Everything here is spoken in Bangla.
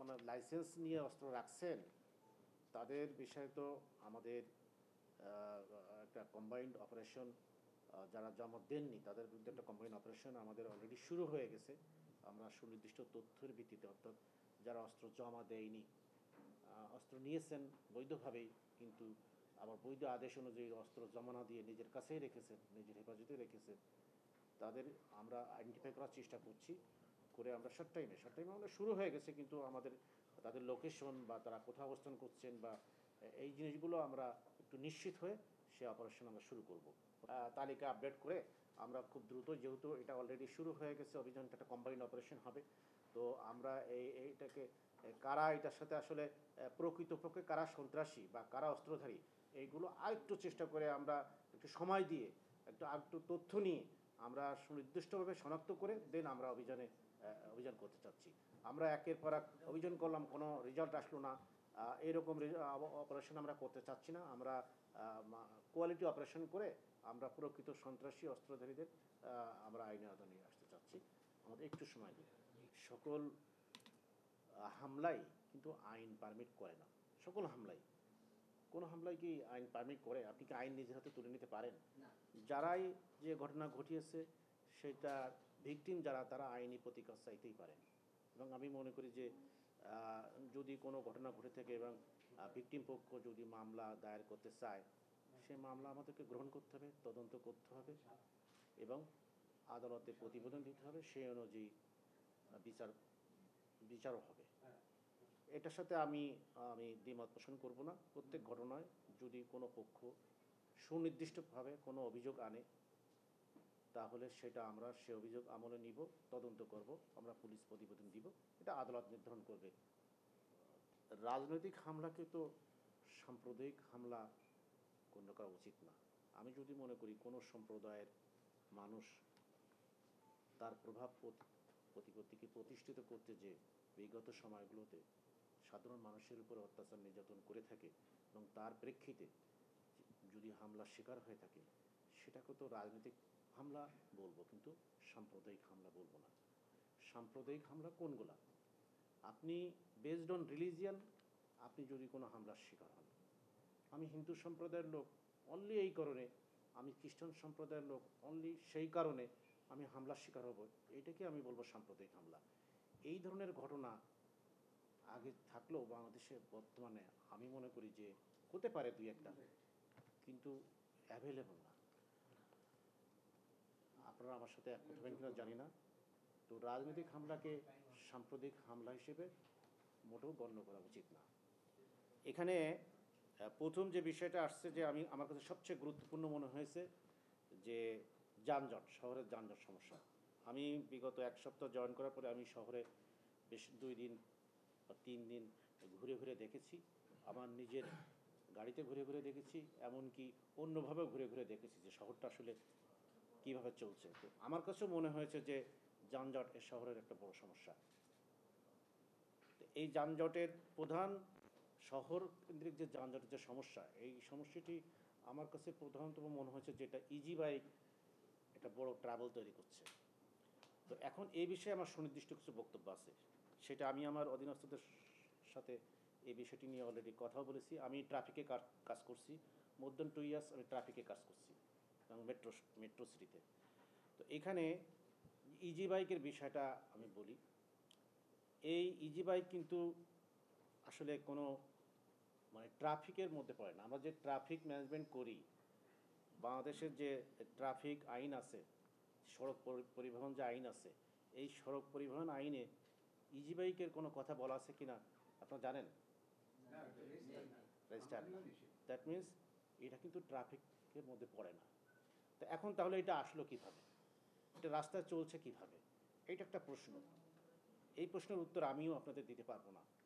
আপনার লাইসেন্স নিয়ে অস্ত্র রাখছেন তাদের বিষয়ে তো আমাদের একটা কম্বাইন্ড অপারেশন, যারা জমা দেননি তাদের বিরুদ্ধে একটা কম্বাইন্ড অপারেশন আমাদের অলরেডি শুরু হয়ে গেছে। আমরা সুনির্দিষ্ট তথ্যের ভিত্তিতে, অর্থাৎ যারা অস্ত্র জমা দেয়নি, অস্ত্র নিয়েছেন বৈধভাবেই কিন্তু আবার বৈধ আদেশ অনুযায়ী অস্ত্র জমা না দিয়ে নিজের কাছেই রেখেছেন, নিজের হেফাজতে রেখেছেন, তাদের আমরা আইডেন্টিফাই করার চেষ্টা করছি। করে আমরা শর্ট টাইমে আমরা শুরু হয়ে গেছে, কিন্তু আমাদের তাদের লোকেশন বা তারা কোথাও অবস্থান করছেন বা এই জিনিসগুলো আমরা একটু নিশ্চিত হয়ে সে অপারেশন আমরা শুরু করব। তালিকা আপডেট করে আমরা খুব দ্রুত, যেহেতু এটা অলরেডি শুরু হয়ে গেছে অভিযানটা, একটা কম্বাইন্ড অপারেশন হবে, তো আমরা এইটাকে কারা এটার সাথে আসলে প্রকৃতপক্ষে কারা সন্ত্রাসী বা কারা অস্ত্রধারী, এইগুলো আরেকটু চেষ্টা করে আমরা একটু সময় দিয়ে একটু তথ্য নিয়ে আমরা সুনির্দিষ্টভাবে শনাক্ত করে দেন আমরা অভিযান করতে চাচ্ছি। আমরা একের পর এক অভিযান করলাম, কোনো রেজাল্ট আসলো না, এরকম অপারেশন আমরা করতে চাচ্ছি না। আমরা কোয়ালিটি অপারেশন করে আমরা প্রকৃত সন্ত্রাসী অস্ত্রধারীদের আমরা আইনের আওতায় নিয়ে আসতে চাচ্ছি। আমাদের একটু সময় দিন। সকল হামলাই কিন্তু আইন পারমিট করে না। সকল হামলাই, কোনো হামলায় কি আইন পারমিট করে? আপনি কি আইন নিজের হাতে তুলে নিতে পারেন? যারাই যে ঘটনা ঘটিয়েছে সেটা ভিকটিম যারা, তারা আইনি প্রতিকার চাইতেই পারে। এবং আমি মনে করি যে যদি কোনো ঘটনা ঘটে থাকে এবং ভিকটিম পক্ষ যদি মামলা দায়ের করতে চায়, সে মামলা আমাদেরকে গ্রহণ করতে হবে, তদন্ত করতে হবে এবং আদালতে প্রতিবেদন দিতে হবে, সেই অনুযায়ী বিচারও হবে। এটার সাথে আমি দ্বিমত পোষণ করব না। প্রত্যেক ঘটনায় যদি কোনো পক্ষ সুনির্দিষ্টভাবে কোনো অভিযোগ আনে, তাহলে সেটা আমরা সে অভিযোগ আমলে নিব, তদন্ত করব, আমরা পুলিশ প্রতিবেদন দিব, এটা আদালত নির্ধারণ করবে। রাজনৈতিক হামলাকে তো সাম্প্রদায়িক হামলা গণ্য করা উচিত না। আমি যদি মনে করি কোনো সম্প্রদায়ের মানুষ তার প্রভাব প্রতিপত্তিকে প্রতিষ্ঠিত করতে যে বিগত সময়গুলোতে সাধারণ মানুষের উপর অত্যাচার নির্যাতন করে থাকে এবং তার প্রেক্ষিতে যদি হামলার শিকার হয়ে থাকে, সেটাকে তো রাজনৈতিক হামলা বলবো, কিন্তু সাম্প্রদায়িক হামলা বলবো না। সাম্প্রদায়িক হামলা কোনগুলা? আপনি বেসড অন রিলিজিয়ান আপনি যদি কোনো হামলার শিকার হন, আমি হিন্দু সম্প্রদায়ের লোক অনলি এই কারণে, আমি খ্রিস্টান সম্প্রদায়ের লোক অনলি সেই কারণে আমি হামলার শিকার হব, এইটাকে আমি বলবো সাম্প্রদায়িক হামলা। এই ধরনের ঘটনা আগে থাকলেও বাংলাদেশে বর্তমানে আমি মনে করি যে হতে পারে দুই একটা, কিন্তু অ্যাভেলেবল না। আপনারা আমার সাথে এক কথা কিনা জানি না। তো রাজনৈতিক হামলাকে সাম্প্রদায়িক হামলা হিসেবে মোটেও গণ্য করা উচিত না। এখানে প্রথম যে বিষয়টা আসছে, যে আমার কাছে সবচেয়ে গুরুত্বপূর্ণ মনে হয়েছে যে যানজট, শহরের যানজট সমস্যা। আমি বিগত এক সপ্তাহ জয়েন করার পরে আমি শহরে বেশ 2 দিন বা 3 দিন ঘুরে ঘুরে দেখেছি। আমার নিজের গাড়িতে ঘুরে ঘুরে দেখেছি, এমনকি অন্যভাবেও ঘুরে ঘুরে দেখেছি যে শহরটা আসলে কীভাবে চলছে। তো আমার কাছেও মনে হয়েছে যে যানজট এ শহরের একটা বড় সমস্যা। তো এই যানজটের প্রধান, শহর কেন্দ্রিক যে যানজটের যে সমস্যা, এই সমস্যাটি আমার কাছে প্রধানতম মনে হয়েছে যে এটা ইজি বাইক একটা বড় ট্রাবল তৈরি করছে। তো এখন এই বিষয়ে আমার সুনির্দিষ্ট কিছু বক্তব্য আছে, সেটা আমি আমার অধীনস্থদের সাথে এই বিষয়টি নিয়ে অলরেডি কথাও বলেছি। আমি ট্রাফিকে কাজ করছি, মোর দ্যান 2 ইয়ার্স আমি ট্রাফিকে কাজ করছি এবং মেট্রো সিটিতে। তো এখানে ইজি বাইকের বিষয়টা আমি বলি। এই ইজি বাইক কিন্তু আসলে কোনো ট্রাফিকের মধ্যে পড়ে না। আমরা যে ট্রাফিক ম্যানেজমেন্ট করি, বাংলাদেশের যে ট্রাফিক আইন আছে, সড়ক পরিবহন যে আইন আছে, এই সড়ক পরিবহন আইনে ইজি বাইকের কোনো কথা বলা আছে কি না আপনারা জানেন? রেজিস্টার। দ্যাট মিনস এটা কিন্তু ট্রাফিকের মধ্যে পড়ে না। তো এখন তাহলে এটা আসলো কিভাবে, এটা রাস্তায় চলছে কিভাবে, এইটা একটা প্রশ্ন। এই প্রশ্নের উত্তর আমিও আপনাদের দিতে পারবো না।